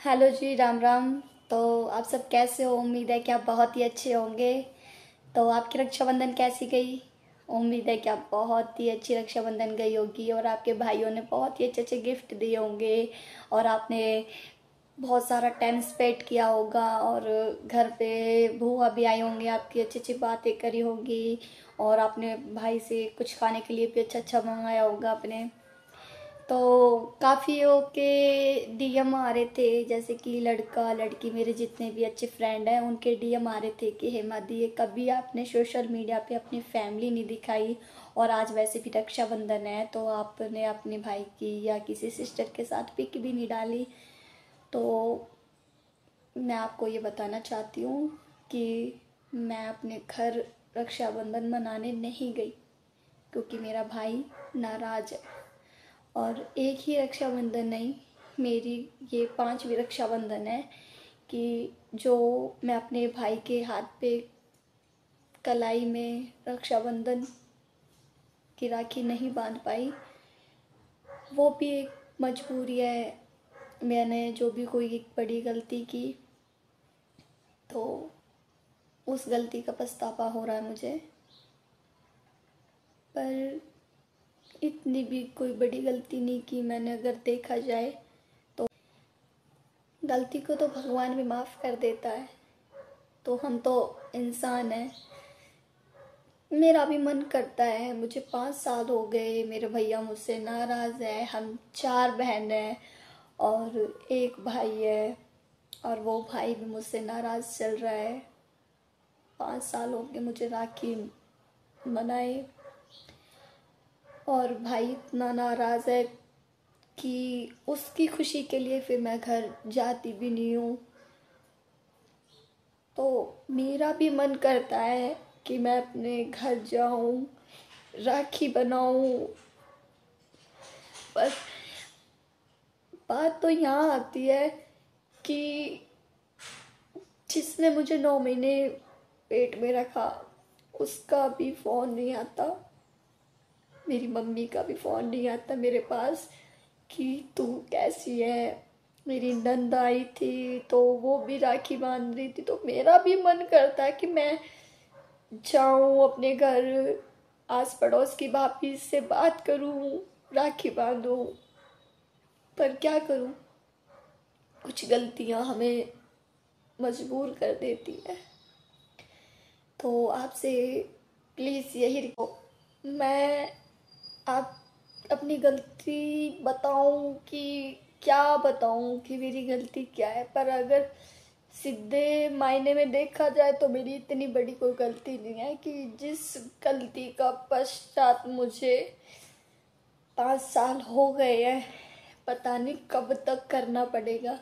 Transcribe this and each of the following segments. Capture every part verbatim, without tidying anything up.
Hello जी, राम राम। तो आप सब कैसे हो? उम्मीद है कि आप बहुत ही अच्छे होंगे। तो आपकी रक्षाबंधन कैसी गई? उम्मीद है कि आप बहुत ही अच्छी रक्षाबंधन गई होगी और आपके भाइयों ने बहुत ही अच्छे अच्छे गिफ्ट दिए होंगे और आपने बहुत सारा टाइम स्पेंड किया होगा और घर पे बुआ भी आई होंगी, आपकी अच्छी अच्छी बातें करी होगी और आपने भाई से कुछ खाने के लिए भी अच्छा अच्छा मंगाया होगा अपने। तो काफ़ियों के डीएम आ रहे थे, जैसे कि लड़का लड़की मेरे जितने भी अच्छे फ्रेंड हैं उनके डीएम आ रहे थे कि हेमा दी ये कभी आपने सोशल मीडिया पे अपनी फैमिली नहीं दिखाई और आज वैसे भी रक्षाबंधन है तो आपने अपने भाई की या किसी सिस्टर के साथ पिक भी नहीं डाली। तो मैं आपको ये बताना चाहती हूँ कि मैं अपने घर रक्षाबंधन मनाने नहीं गई क्योंकि मेरा भाई नाराज़ है। और एक ही रक्षाबंधन नहीं, मेरी ये पांचवी रक्षाबंधन है कि जो मैं अपने भाई के हाथ पे कलाई में रक्षाबंधन की राखी नहीं बांध पाई। वो भी एक मजबूरी है। मैंने जो भी कोई एक बड़ी गलती की तो उस गलती का पछतावा हो रहा है मुझे, पर इतनी भी कोई बड़ी गलती नहीं की मैंने। अगर देखा जाए तो गलती को तो भगवान भी माफ़ कर देता है, तो हम तो इंसान हैं। मेरा भी मन करता है, मुझे पाँच साल हो गए, मेरे भैया मुझसे नाराज़ है, हम चार बहन हैं और एक भाई है और वो भाई भी मुझसे नाराज़ चल रहा है। पाँच साल हो गए मुझे राखी मनाए और भाई इतना नाराज़ है कि उसकी खुशी के लिए फिर मैं घर जाती भी नहीं हूँ। तो मेरा भी मन करता है कि मैं अपने घर जाऊं, राखी बनाऊं, पर बात तो यहाँ आती है कि जिसने मुझे नौ महीने पेट में रखा उसका भी फ़ोन नहीं आता, मेरी मम्मी का भी फ़ोन नहीं आता मेरे पास कि तू कैसी है। मेरी नंद आई थी तो वो भी राखी बांध रही थी, तो मेरा भी मन करता है कि मैं जाऊं अपने घर, आस पड़ोस की भाभी से बात करूं, राखी बांधूं, पर क्या करूं, कुछ गलतियां हमें मजबूर कर देती है। तो आपसे प्लीज़ यही रिको मैं आप अपनी गलती बताऊं कि क्या बताऊं कि मेरी गलती क्या है, पर अगर सीधे मायने में देखा जाए तो मेरी इतनी बड़ी कोई गलती नहीं है कि जिस गलती का पश्चात मुझे पाँच साल हो गए हैं, पता नहीं कब तक करना पड़ेगा।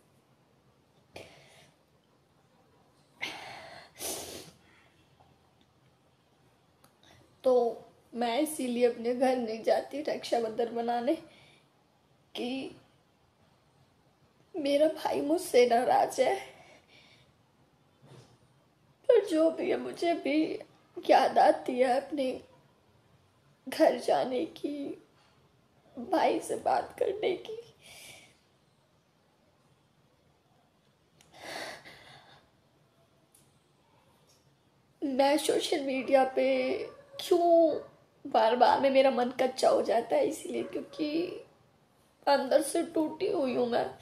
तो मैं इसीलिए अपने घर नहीं जाती रक्षाबंधन मनाने कि मेरा भाई मुझसे नाराज है। पर जो भी है मुझे भी याद आती है अपने घर जाने की, भाई से बात करने की। मैं सोशल मीडिया पे क्यों बार बार में मेरा मन कच्चा हो जाता है, इसीलिए क्योंकि अंदर से टूटी हुई हूँ मैं।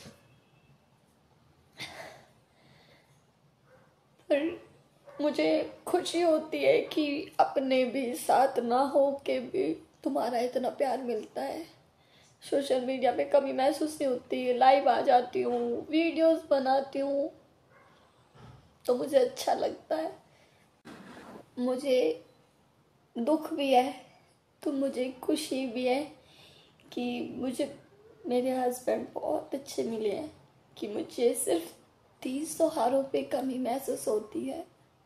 पर मुझे खुशी होती है कि अपने भी साथ ना हो के भी तुम्हारा इतना प्यार मिलता है। सोशल मीडिया पे कभी महसूस नहीं होती, लाइव आ जाती हूँ, वीडियोस बनाती हूँ तो मुझे अच्छा लगता है। मुझे दुख भी है तो मुझे खुशी भी है कि मुझे मेरे हस्बैंड बहुत अच्छे मिले हैं कि मुझे सिर्फ तीस त्योहारों पे कमी महसूस होती है,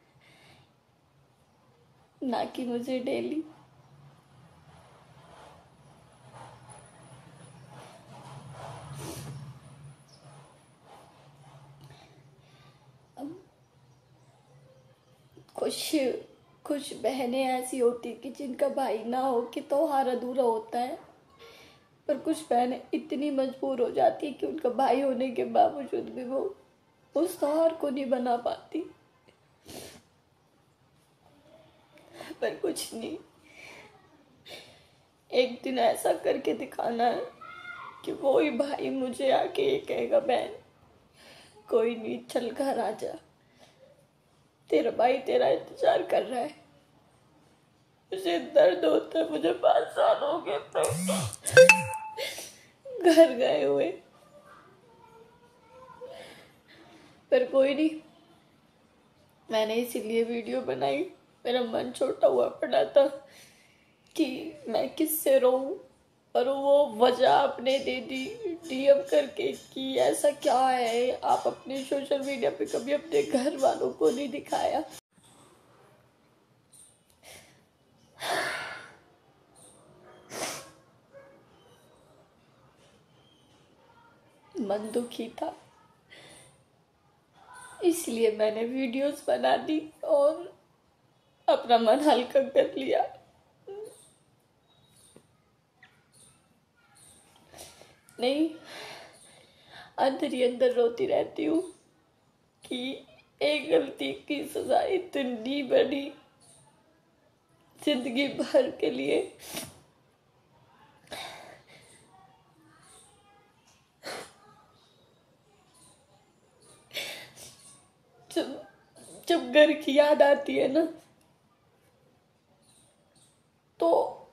ना कि मुझे डेली। अब कुछ कुछ बहनें ऐसी होती कि जिनका भाई ना हो कि त्योहार अधूरा होता है। पर कुछ बहनें इतनी मजबूर हो जाती है कि उनका भाई होने के बावजूद भी वो उस सहार को नहीं बना पाती। पर कुछ नहीं, एक दिन ऐसा करके दिखाना है कि वो ही भाई मुझे आके ये कहेगा, बहन कोई नहीं, चल घर आ जा, तेरा भाई तेरा इंतजार कर रहा है। मुझे दर्द होता है, मुझे पाँच साल हो गए अपने घर गए हुए, पर कोई नहीं, मैंने इसीलिए वीडियो बनाई। मेरा मन छोटा हुआ पड़ा था कि मैं किससे रोऊं, और वो वजह आपने दे दी डीएम करके कि ऐसा क्या है, आप अपने सोशल मीडिया पे कभी अपने घर वालों को नहीं दिखाया। मन दुखी था, इसलिए मैंने वीडियोस बना दी और अपना मन हल्का कर लिया। नहीं, अंदर ही अंदर रोती रहती हूँ कि एक गलती की सजा इतनी बड़ी, जिंदगी भर के लिए। जब जब घर की याद आती है ना, तो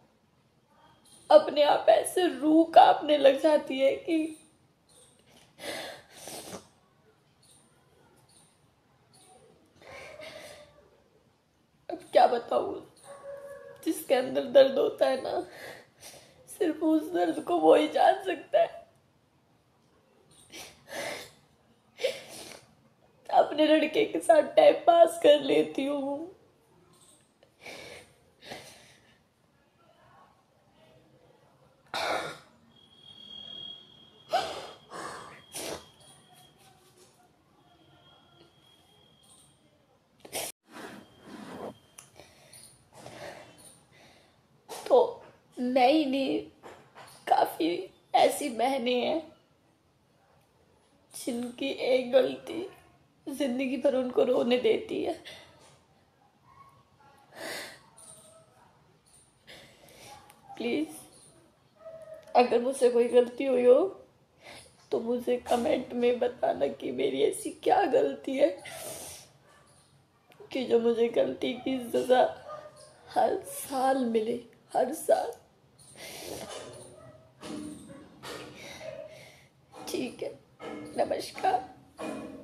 अपने आप ऐसे रूह कांपने लग जाती है कि अब क्या बताऊं। जिसके अंदर दर्द होता है ना, सिर्फ उस दर्द को वो ही जान सकता है। अपने लड़के के साथ टाइम पास कर लेती हूँ, तो मैं ही नहीं, काफी ऐसी बहनें हैं जिनकी एक गलती जिंदगी भर उनको रोने देती है। प्लीज, अगर मुझसे कोई गलती हुई हो तो मुझे कमेंट में बताना कि मेरी ऐसी क्या गलती है कि जो मुझे गलती की सजा हर साल मिले, हर साल। ठीक है, नमस्कार।